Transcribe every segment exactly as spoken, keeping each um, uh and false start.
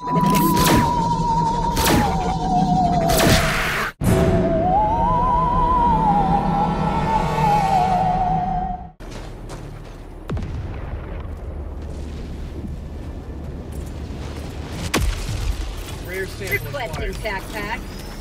Requesting tac pack.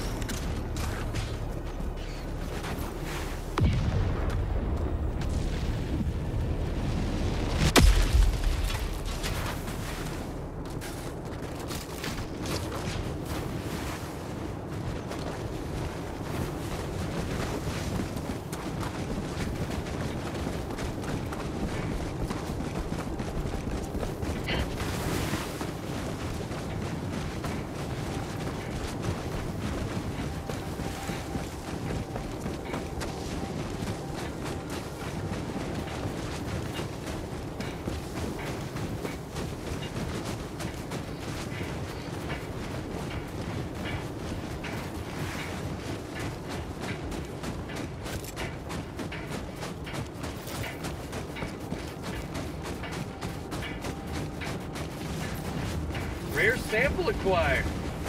Rare sample acquired.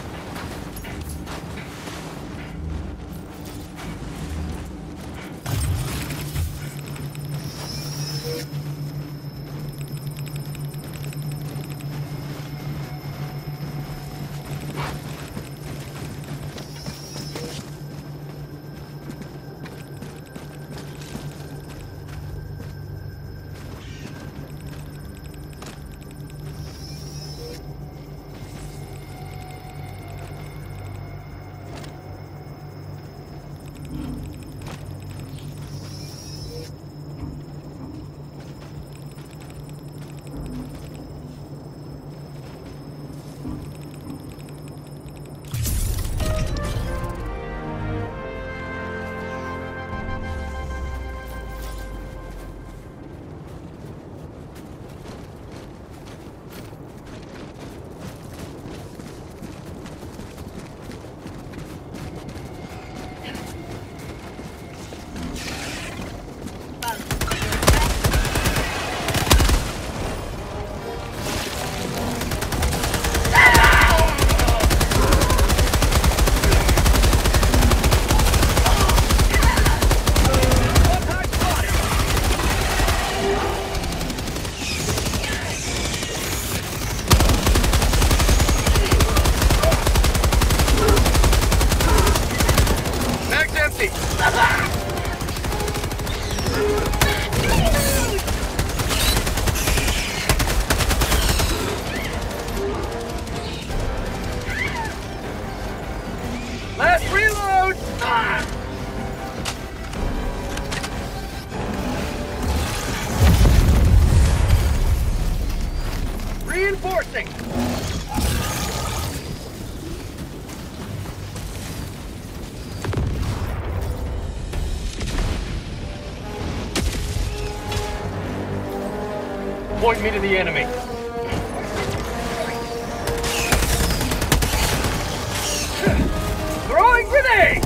Last reload! Ah! Reinforcing! Point me to the enemy. Throwing grenade!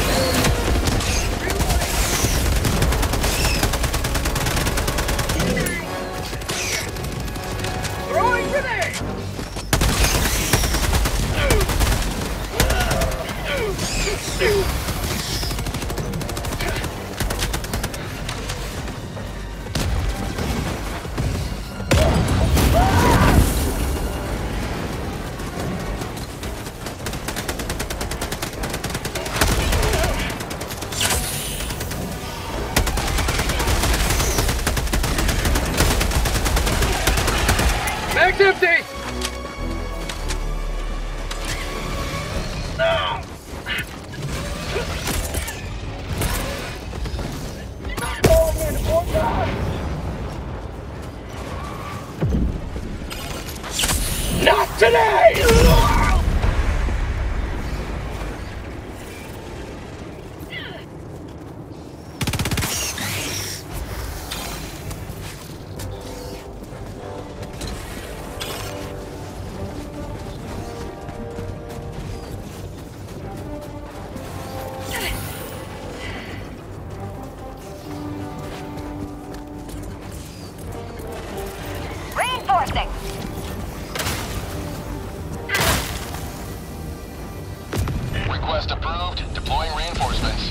Throwing grenade! Mag's empty! No! Not today! Reinforcing. Request approved. Deploying reinforcements.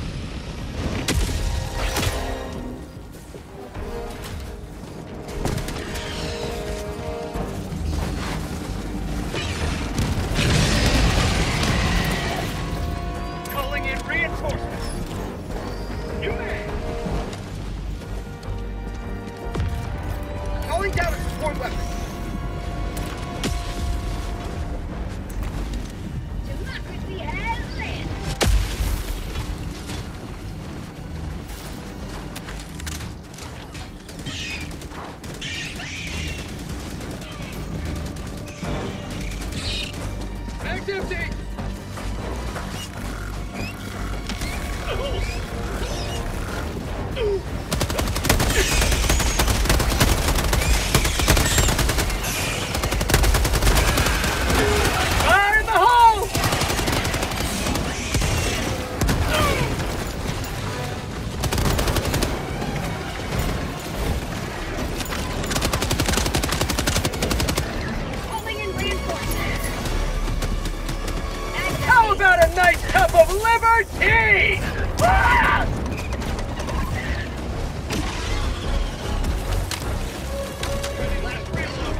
Calling in reinforcements. New man. Calling down a support weapon. Democracy has landed. Mag's empty. Fire in the hole! Calling in reinforcements. How about a nice cup of liberty? Ah! Last reload.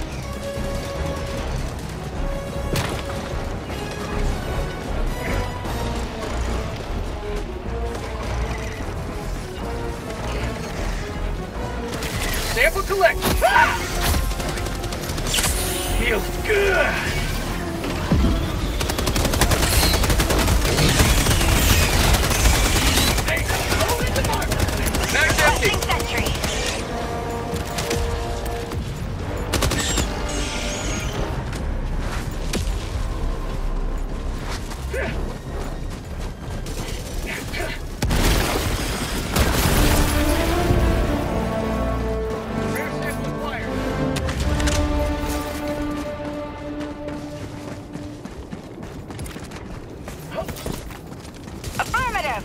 Sample collect. Ah! Feels good. Hey, go into mark. Mag's empty. Placing sentry. Rare sample acquired. Affirmative.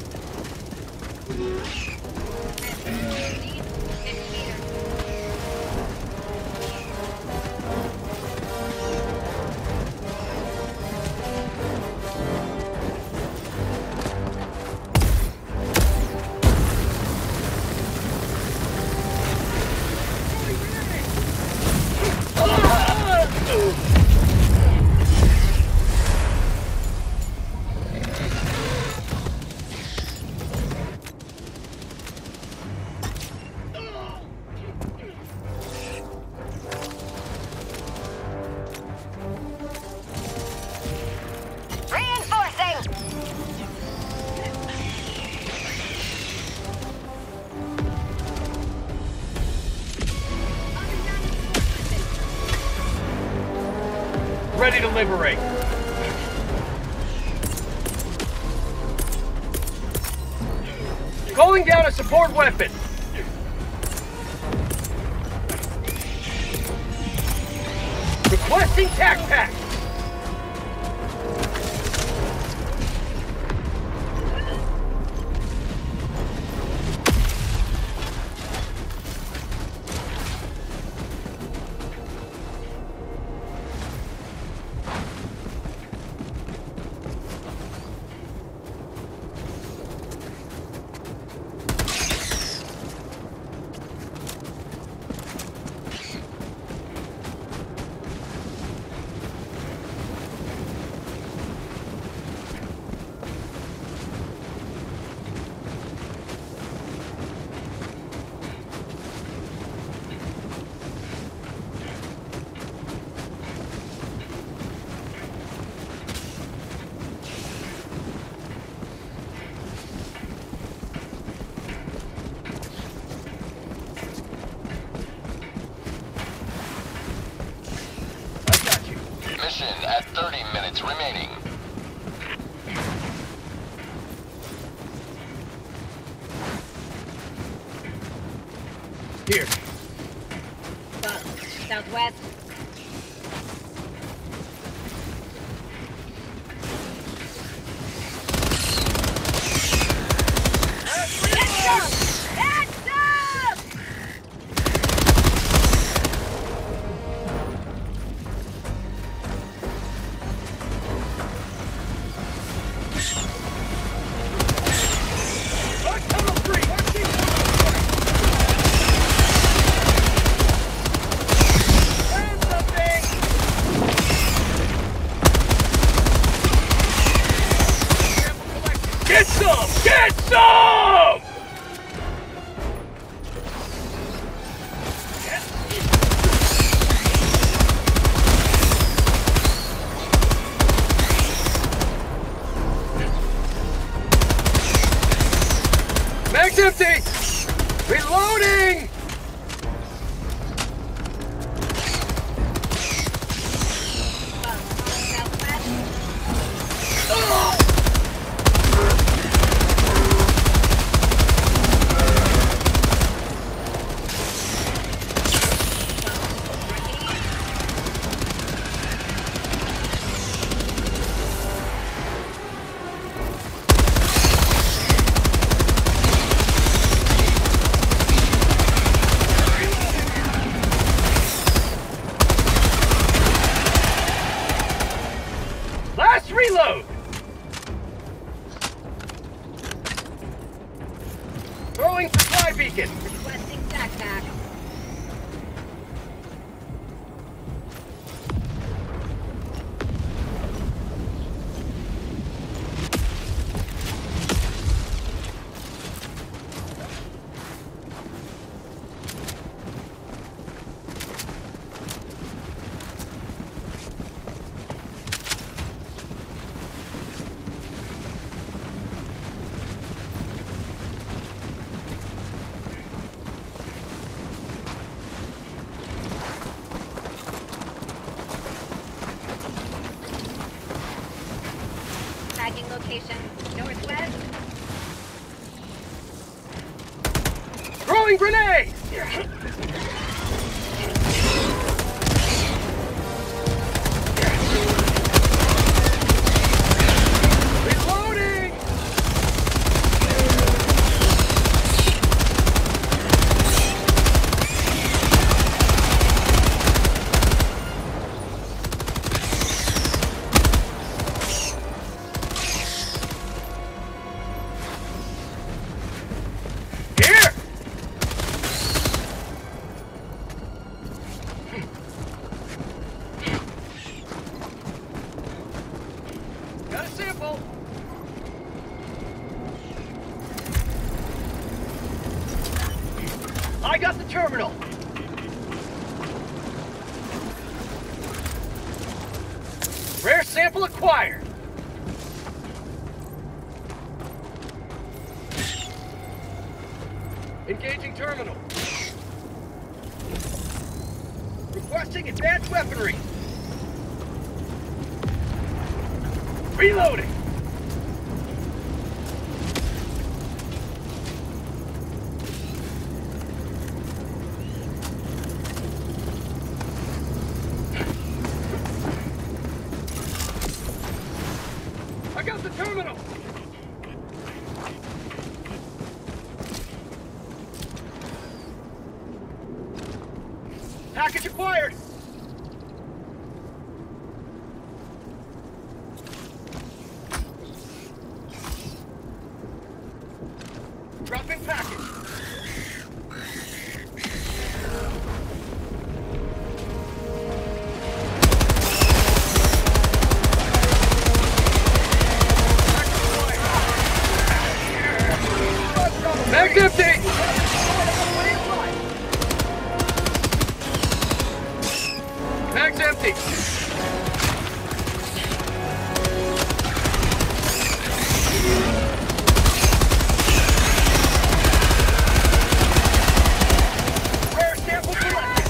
Reinforcing. Ready to liberate. Calling down a support weapon. Requesting tac pack. Mission at thirty minutes remaining. Here. Bug. Southwest. Heads up! Heads up! Get some! Mag's empty! Reloading! Last reload! Throwing supply beacon! Requesting backpack. Tagging location northwest. Throwing grenade! Reloading! Here! Got a sample! I got the terminal! Rare sample acquired! Engaging terminal. Requesting advanced weaponry. Reloading. I got the terminal. Package acquired! Dropping package! Mag's empty! Mag's empty! Rare sample collected!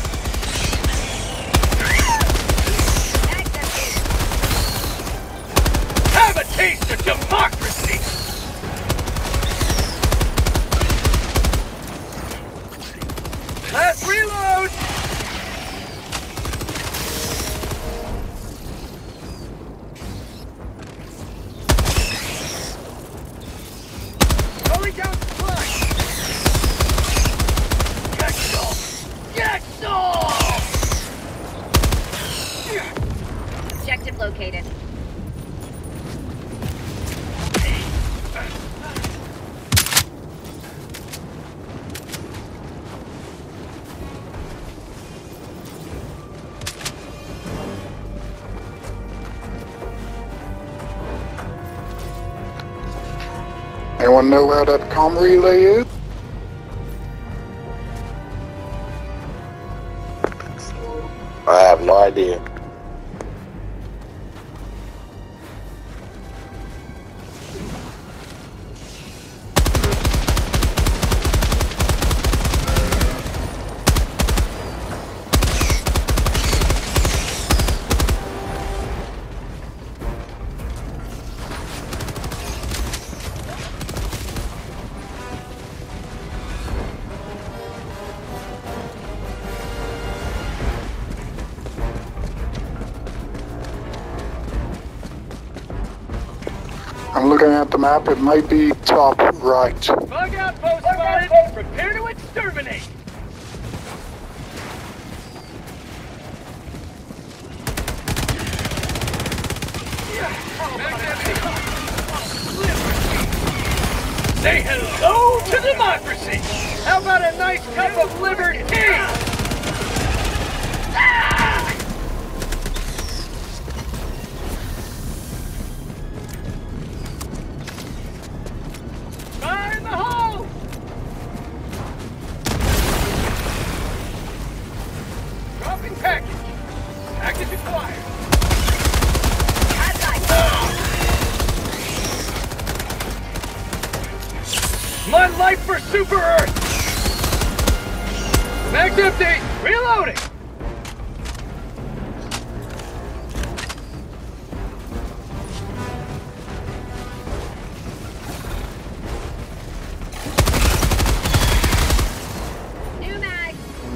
Have a taste of democracy! Last reload! Going down supply! Get some! Get some! Objective located. Anyone know where that comm relay is? I have no idea. I'm looking at the map, it might be top right. Bug outpost spotted. Prepare to exterminate. Say hello to democracy. How about a nice cup of liberty? Ah! Fire in the hole! Dropping package. Package acquired. My life for Super Earth! Mag's empty! Reloading! New mag.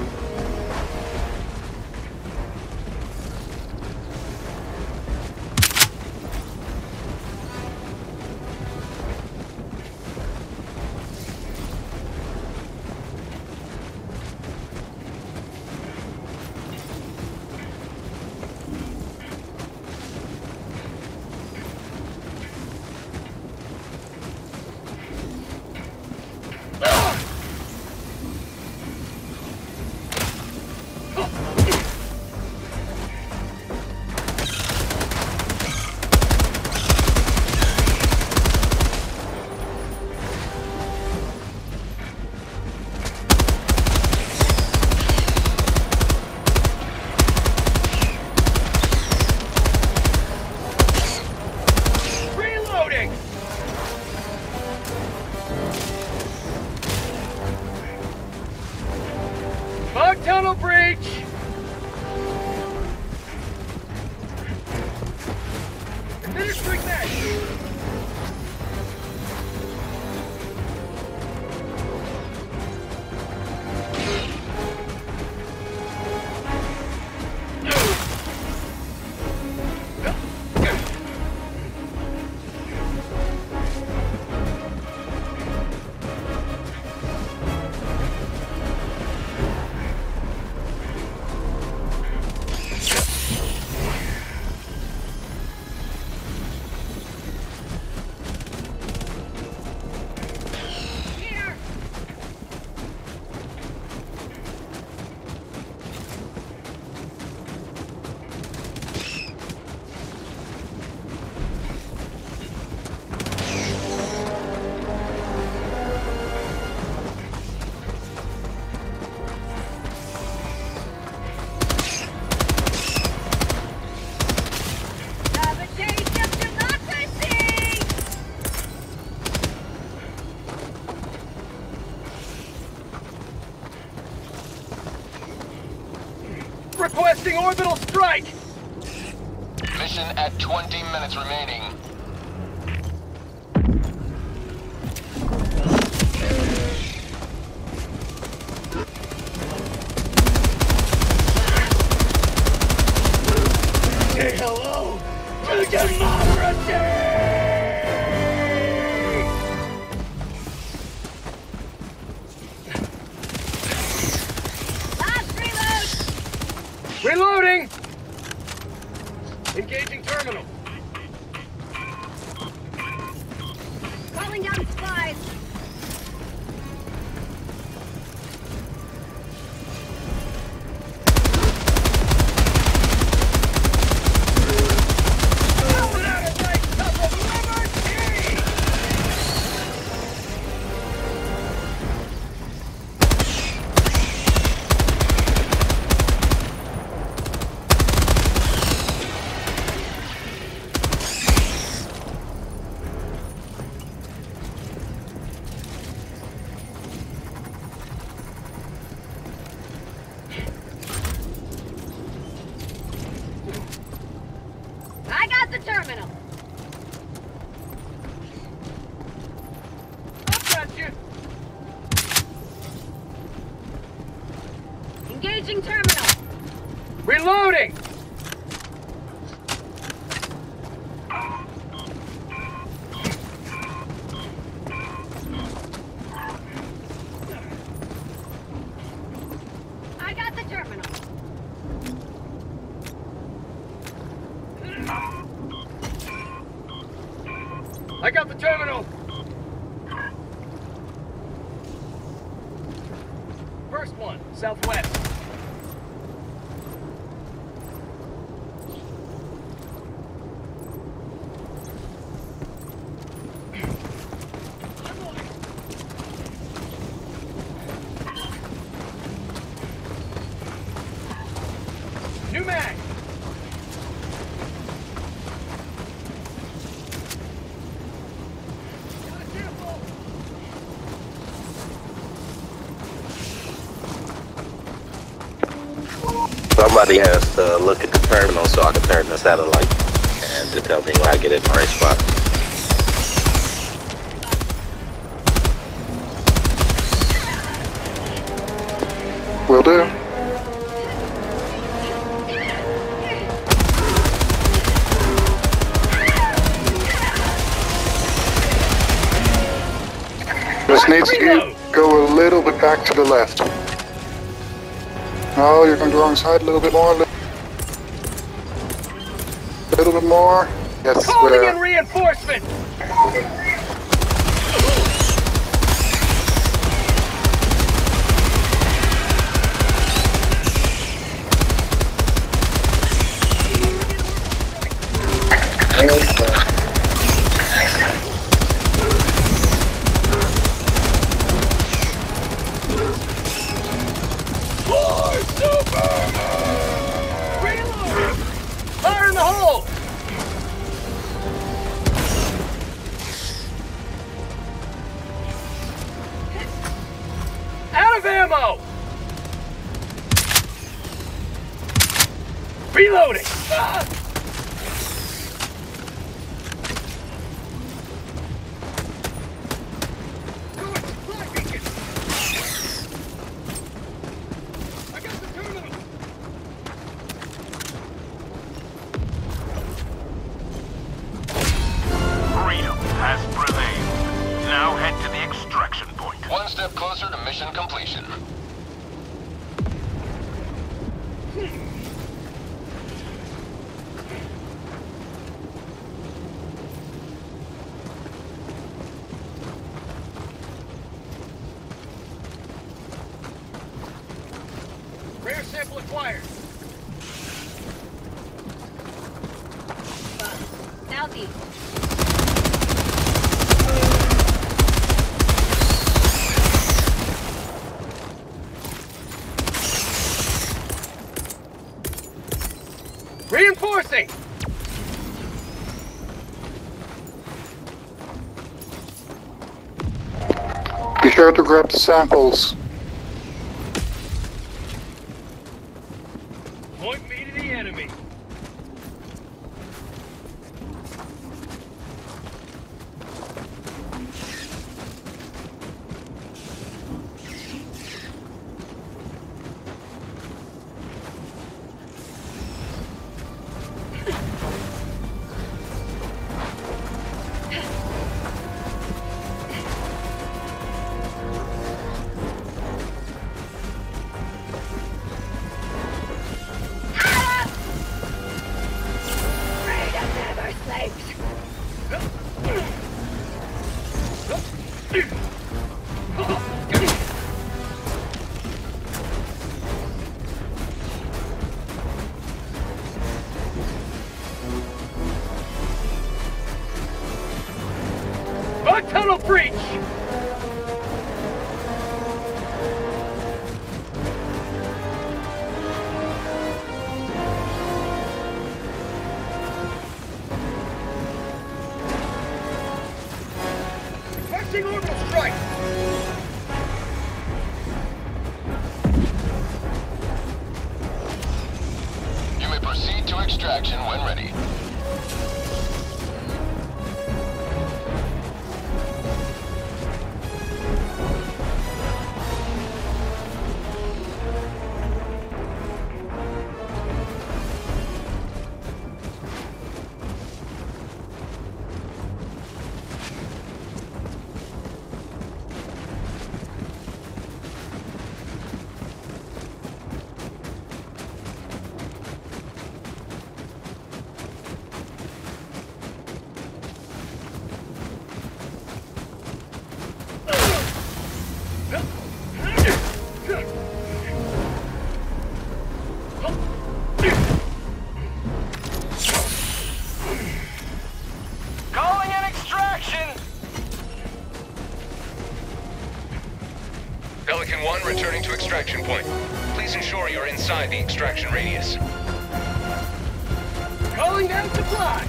Reloading! Bug tunnel breach! Administering that! Here! Have a taste of democracy! Requesting orbital strike! Mission at twenty minutes remaining. Say hello to democracy! Last reload! Reloading! Engaging terminal. Calling down supplies. Open Engaging terminal. Reloading! I got the terminal. I got the terminal! First one, southwest. New mag! Somebody has to look at the terminal so I can turn the satellite and to tell me when I get in the right spot. Will do. Just needs to go a little bit back to the left. Oh, you're going to the wrong side a little bit more. A little bit more. Yes, Calling in uh, reinforcement! Reload! Fire in the hole! Out of ammo! Reloading! Ah! I got the terminal! Freedom has prevailed. Now head to the extraction point. One step closer to mission completion. Rare sample acquired. Southeast. Reinforcing! be sure to grab the samples. Point me to the enemy. Bug tunnel breach! Requesting orbital strike! You may proceed to extraction when ready. returning to extraction point. Please ensure you're inside the extraction radius. Calling down supplies!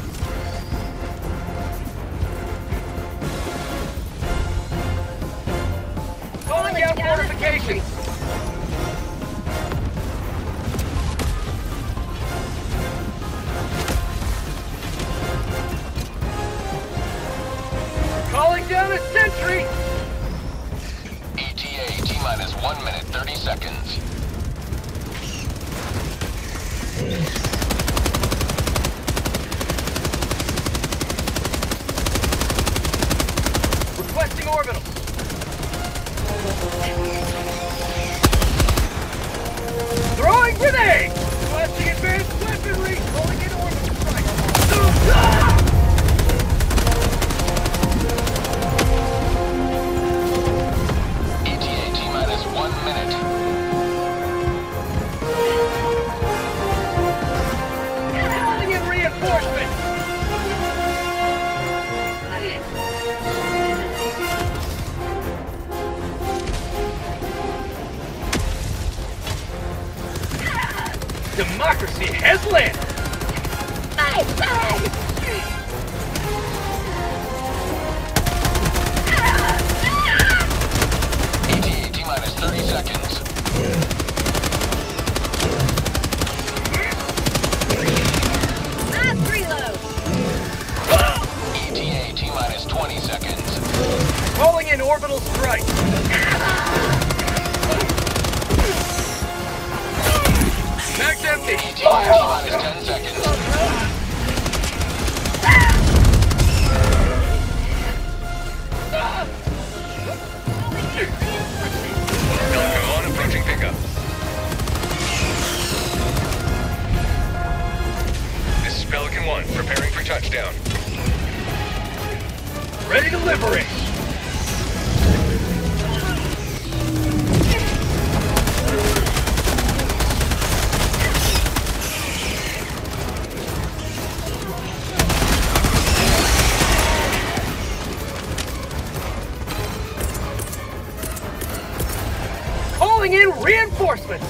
Calling down fortifications! Calling down a sentry! E T A, T-minus one minute, thirty seconds. Requesting orbital. Throwing grenade! Requesting advanced weaponry! Calling in orbital strike! E T A, T-minus one minute. Calling in reinforcements! Democracy has landed! E T A, T-minus thirty seconds. Last reload. E T A, T-minus twenty seconds. Calling in orbital strike! Mag's empty! E T A, T-minus ten seconds. Come on, approaching pickup. This is Pelican one, preparing for touchdown. Ready to liberate! Calling in reinforcements!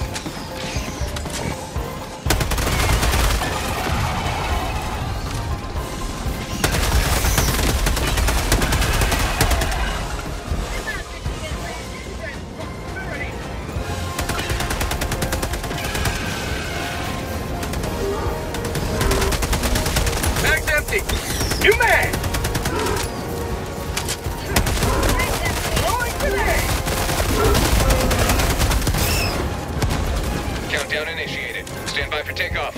Mag's empty! New mag! Throwing grenade! Countdown initiated. Stand by for takeoff.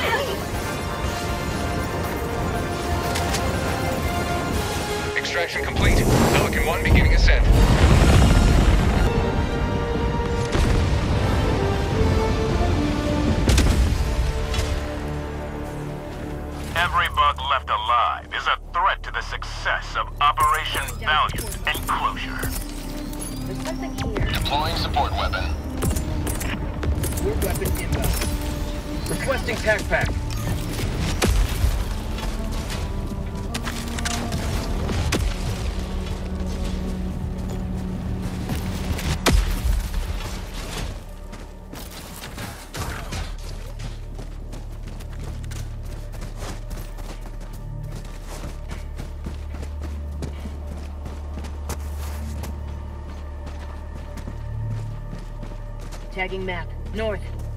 Extraction complete. Pelican one beginning ascent. Every bug left alive is a threat to the success of Operation Valiant Enclosure. There's something here. Deploying support weapon. Your weapon inbound. Requesting tac pack. Tagging map. North.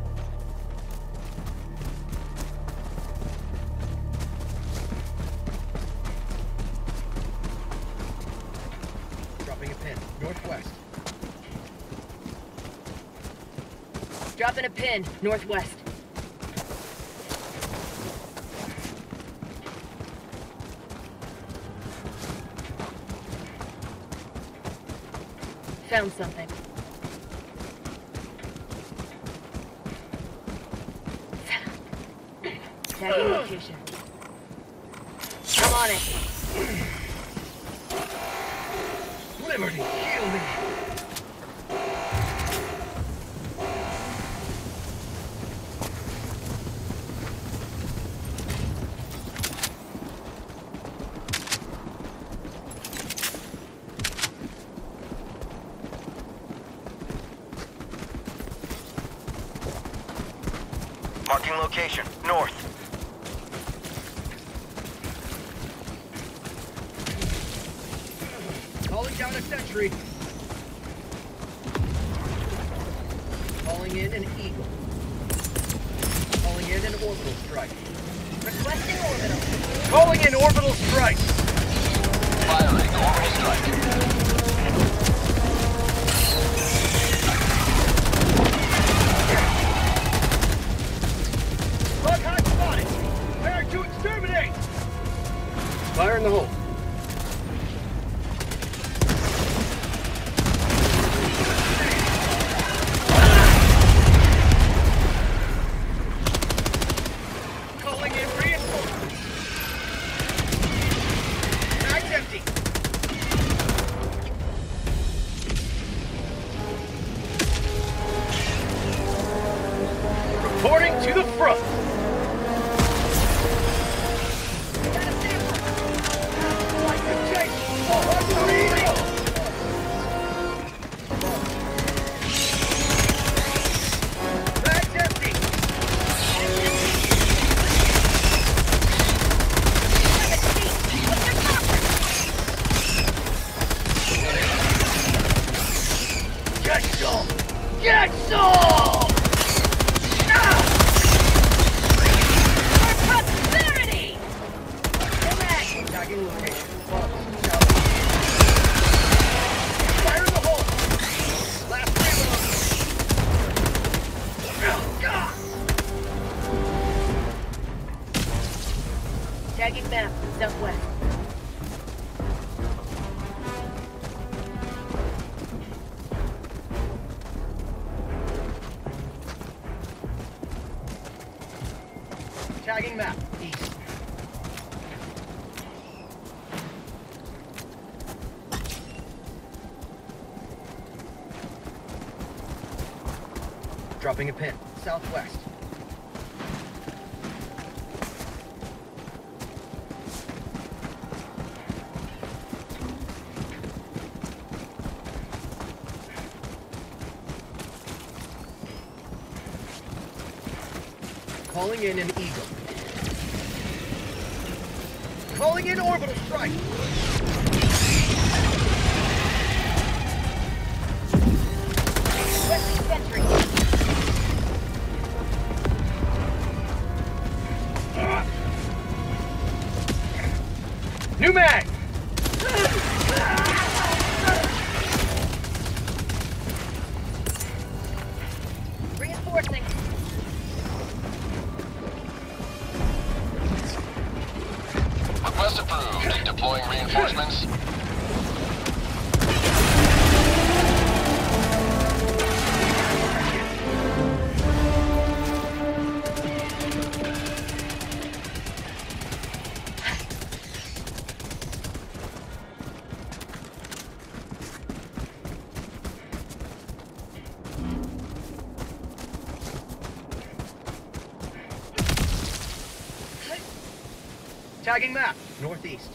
Dropping a pin. Northwest. Dropping a pin. Northwest. Found something. Tagging location. I'm on it. Liberty, heal me! Marking location. North. Calling down a sentry. Calling in an Eagle. Calling in an orbital strike. Requesting orbital. Calling in orbital strike. Firing orbital strike. Bug hot spotted. Prepare to exterminate. Fire in the hole. Calling in reinforcements. Mag's empty. Reporting to the front. Got a sample. Like the chase. Oh, unreal. Mag's empty. Get some! Get some! Ah! For prosperity! Correct. Tagging location. Follow. South. Fire in the hole! Last reload! Tagging map. Southwest. Tagging map. East. Dropping a pin. Southwest. Calling in an Eagle. Calling in orbital strike. West sentry. New mag. Reinforcing. Request approved. Deploying reinforcements. Tagging map. Northeast.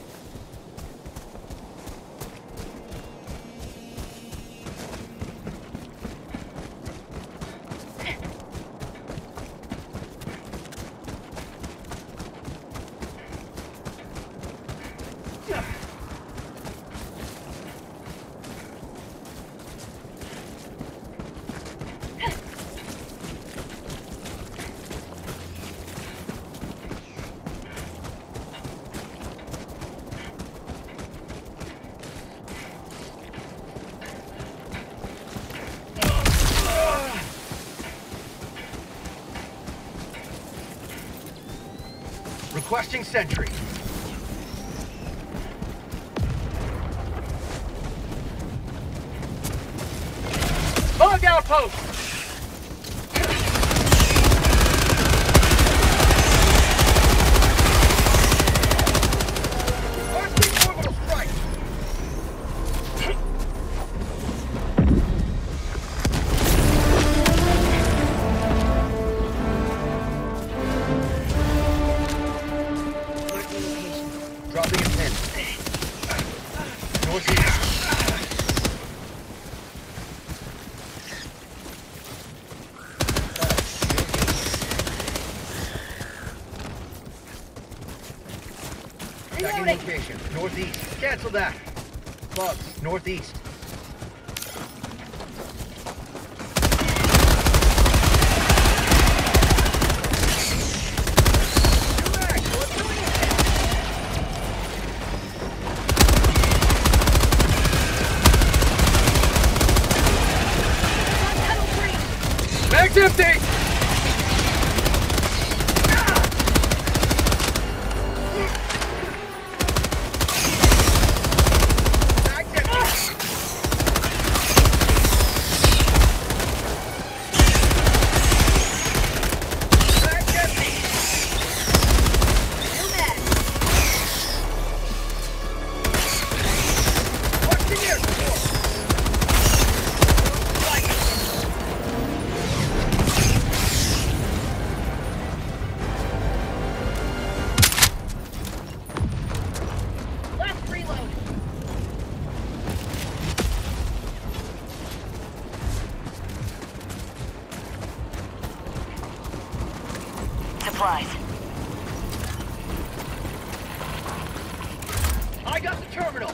Requesting sentry. Bug outpost! Requesting orbital strike! Dropping a pin. Northeast. Second Reloading. location, northeast. Cancel that. Bugs, northeast. Bag's empty! Bag's empty! Bag's empty! New mag. What's in here? Last reload. Supplies. I got the terminal!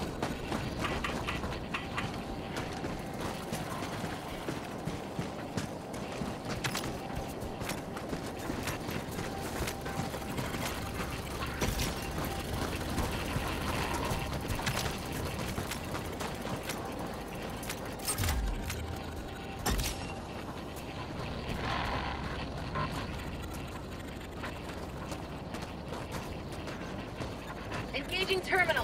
Engaging terminal.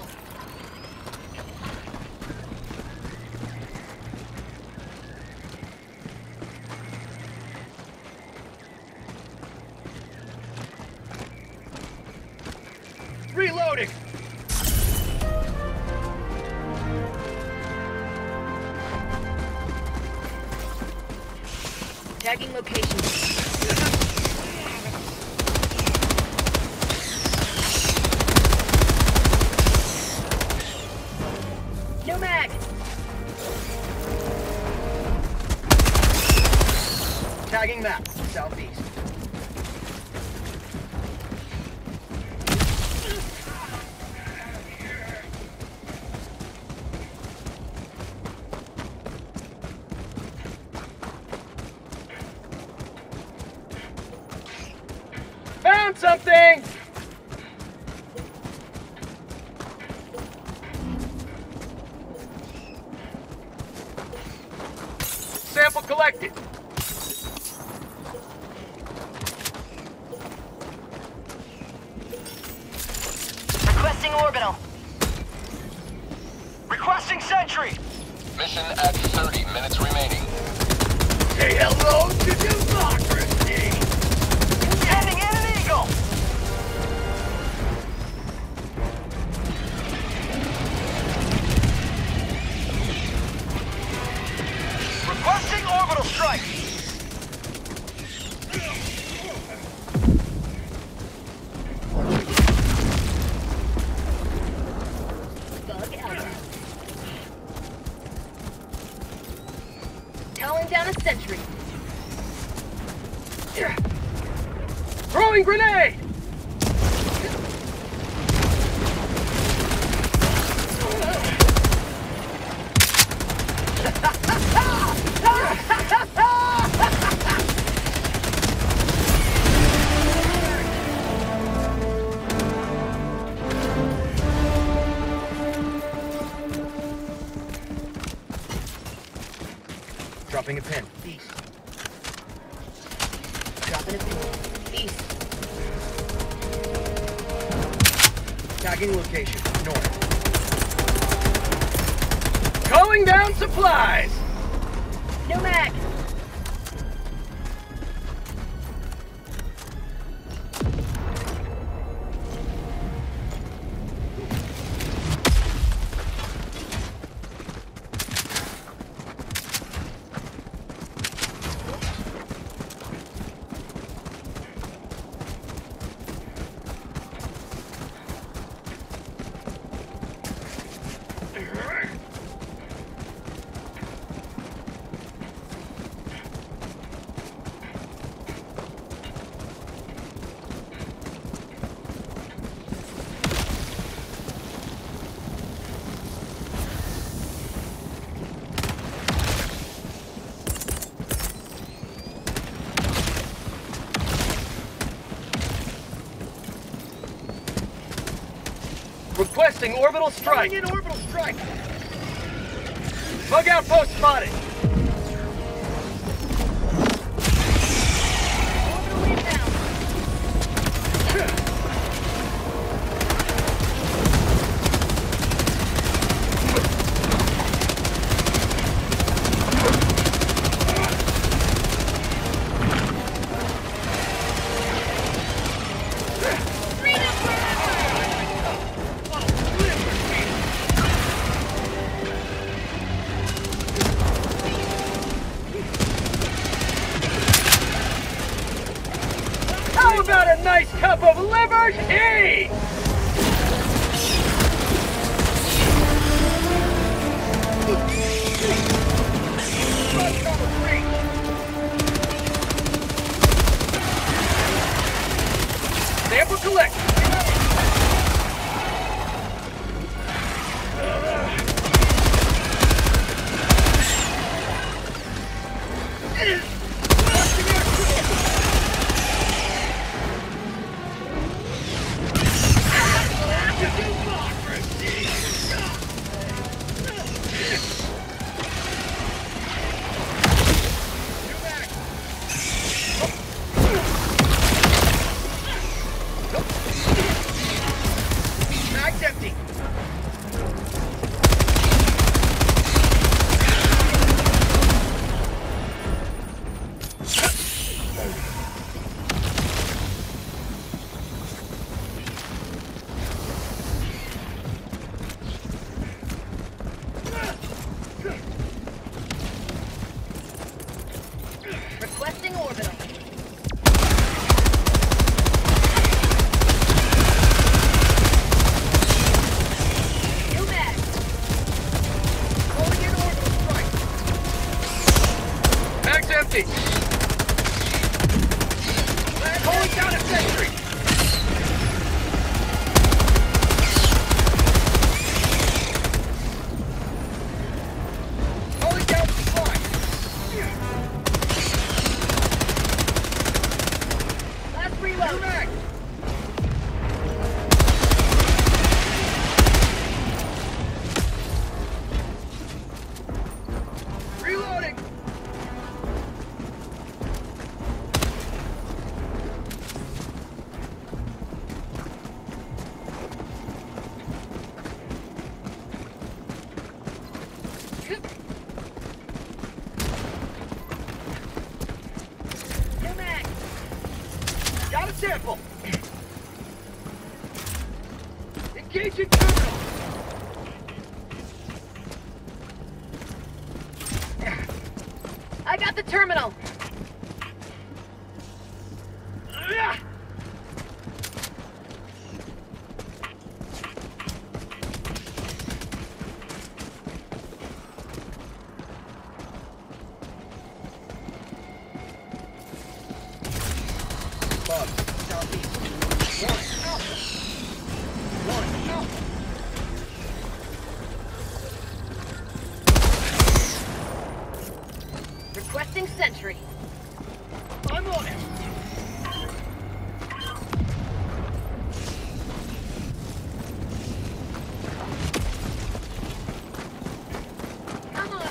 Reloading! Tagging location. No mag. Tagging map, southeast. Found something! Sample collected. Requesting orbital. Requesting sentry! Mission at thirty minutes remaining. Say hello to democracy! Sending in an eagle! Requesting orbital strike! Bug out. Calling down a sentry. Throwing grenade! Dropping a pin. East. Dropping a pin. East. Tagging location. North. Calling down supplies! No mag. Requesting orbital strike. Coming in orbital strike. Bug outpost spotted. Orbital inbound. How about a nice cup of liver tea? Sample collect. Mag's empty. Requesting orbital. New mag. Calling in orbital strike. Mag's empty. Calling down a sentry. Calling down supply. Last reload. New mag. Reloading. New mag. Got a sample. Engaging terminal. I got the terminal. Ah! Bug, southeast. One, alpha. One, alpha. Requesting sentry. I'm on it. I'm on it.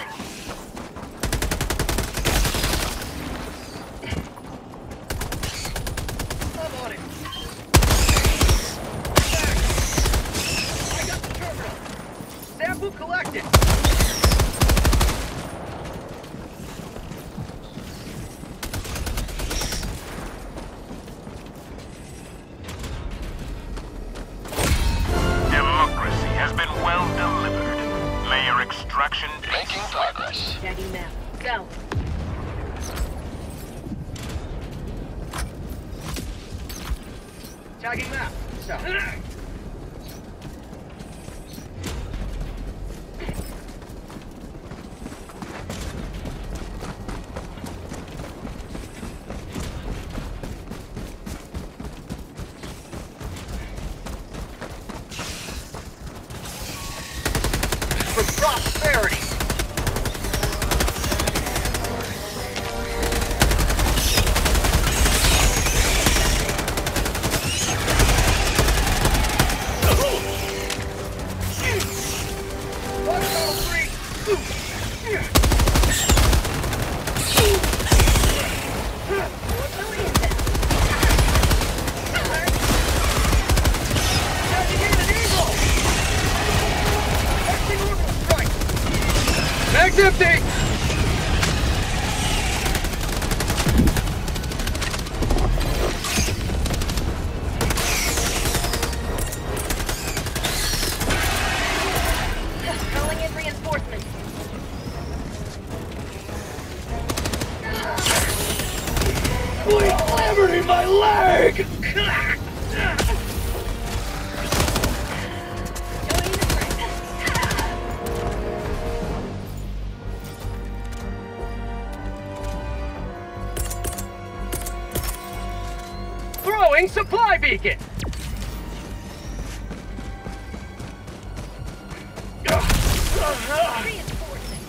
I'm on it. Back. I got the terminal. Sample collected. Democracy has been well delivered. Layer extraction Making progress. Tagging map. Go. Tagging map. South. For prosperity. empty! Calling in reinforcements. Bleed clambered in my leg! Joining the fray. Throwing supply beacon! Reinforcing.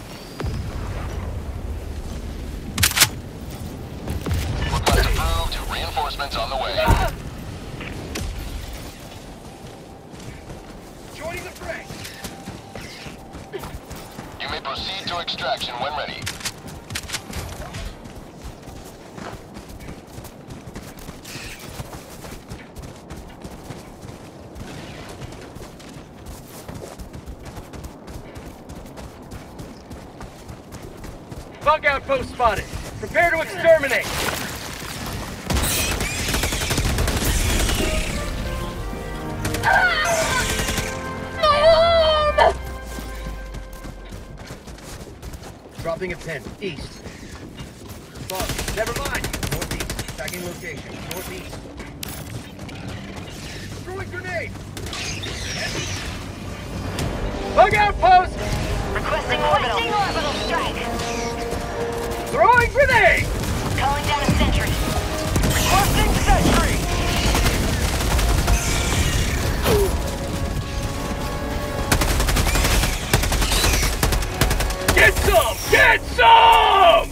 Request approved. Reinforcements on the way. Joining the fray! You may proceed to extraction when ready. Bug outpost spotted. Prepare to exterminate. Dropping a pin. East. Bug. Never mind. Northeast. Tagging location. Northeast. Throwing grenade. Bug outpost. Requesting orbital. Requesting orbital strike. Throwing grenade. Calling down a sentry. Requesting sentry. Get some! Get some!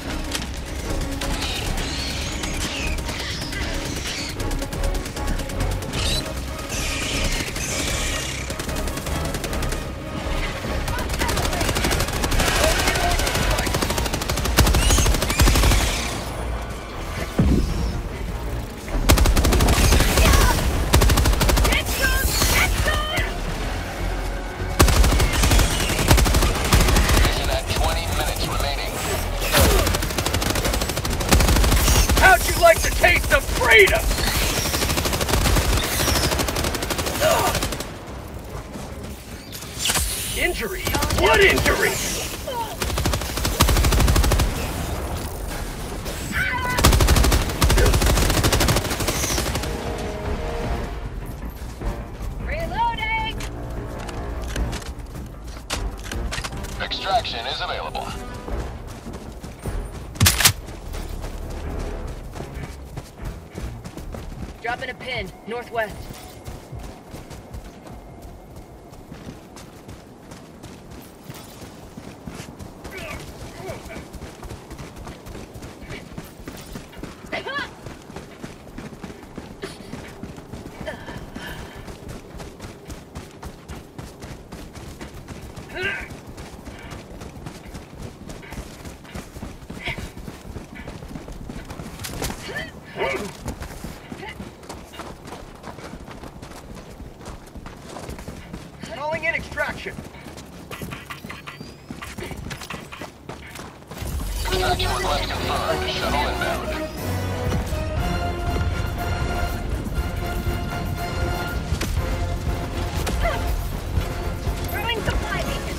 Get some! Get some! Mission at twenty minutes remaining. How'd you like the taste of freedom? Injury? What injury? Reloading! Extraction is available. Dropping a pin. Northwest. Calling in extraction. Extraction request confirmed. Shuttle inbound. Throwing supply beacon.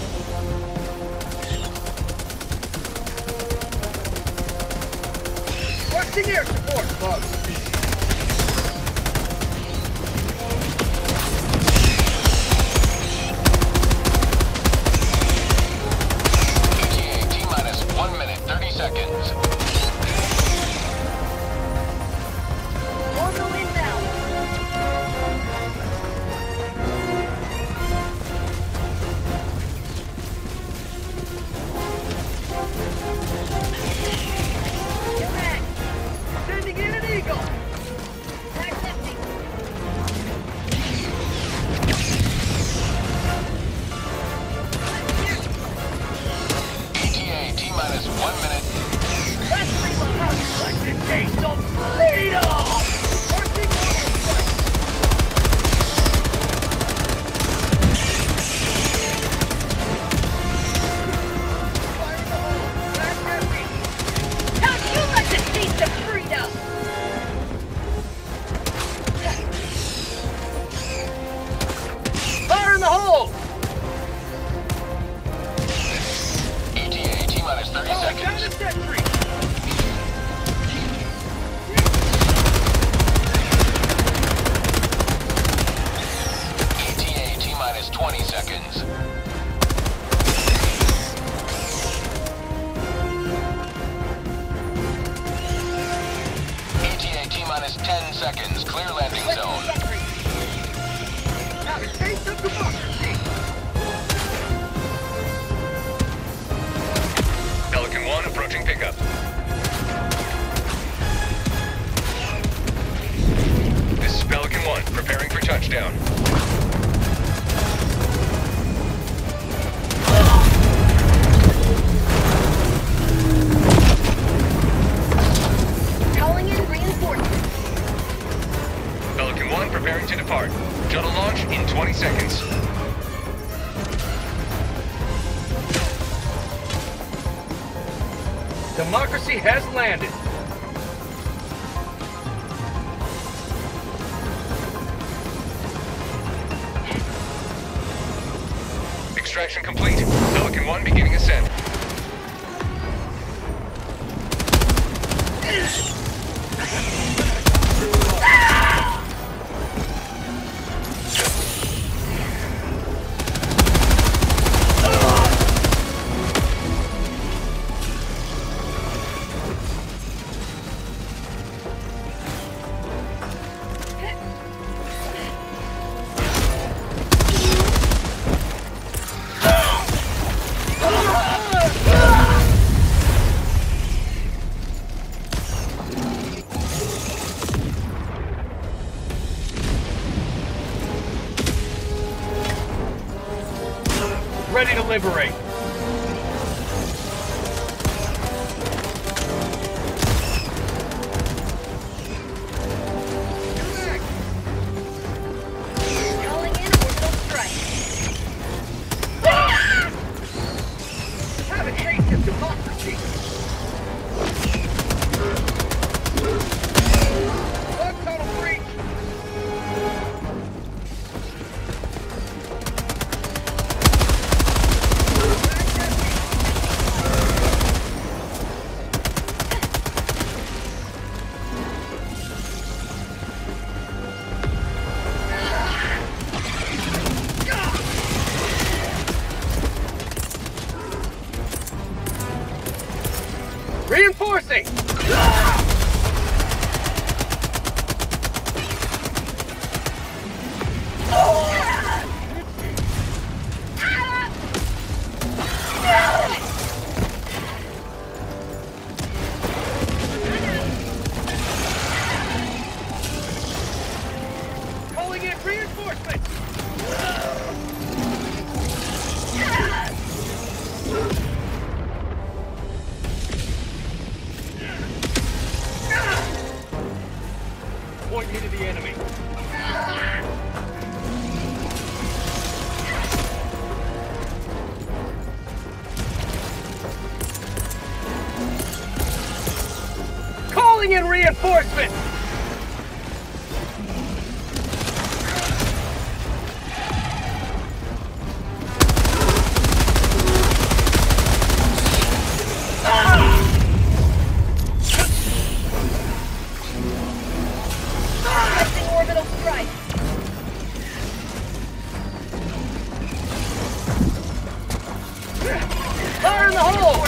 Requesting air support, Bug. E T A T minus one minute thirty seconds. E T A T-minus ten seconds. Clear landing zone. Have a taste of democracy. Pelican one approaching pickup. This is Pelican one, preparing for touchdown. Calling in reinforcements. Pelican one preparing to depart. Shuttle launch in twenty seconds. Democracy has landed. Extraction complete. Pelican one beginning ascent. Ready to liberate. Calling in orbital strike. Have a taste of democracy. Bug tunnel breach. Reinforcing! Calling in reinforcements! Point me to the enemy. Calling in reinforcements! Testing orbital strike. Fire in the hole!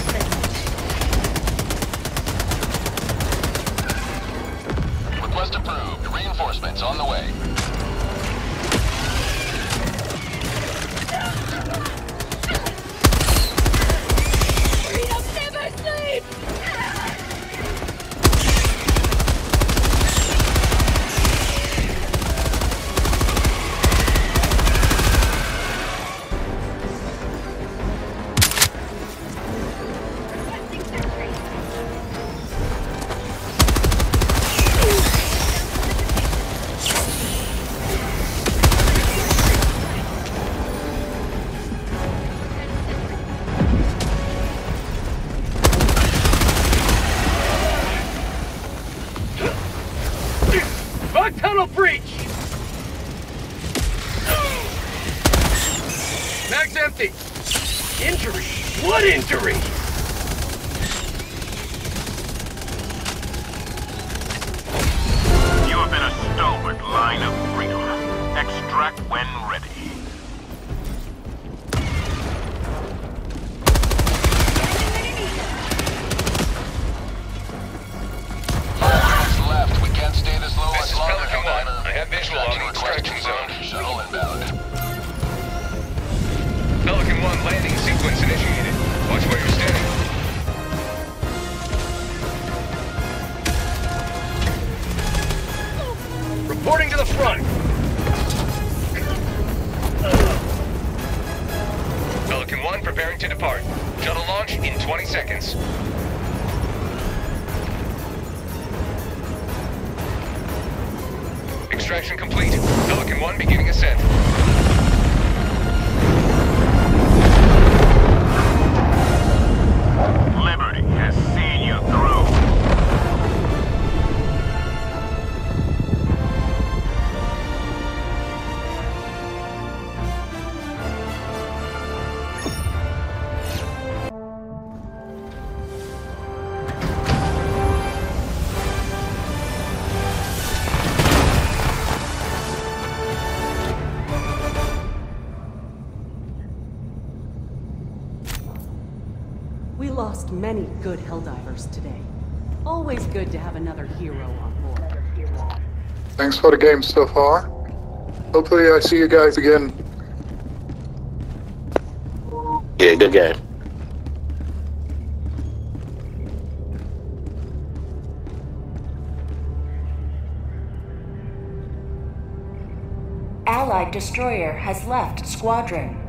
Request approved. Reinforcements on the way. Freedom never sleeps! Requesting sentry. Bug tunnel breach! Mag's empty! Injury! What injury? You have been a stalwart line of freedom. Extract when ready. to depart. Shuttle launch in twenty seconds. Extraction complete. Pelican one beginning ascent. Liberty has seen you through. We lost many good Helldivers today. Always good to have another hero on board. Thanks for the game so far. Hopefully I see you guys again. Yeah, good game. Allied destroyer has left squadron.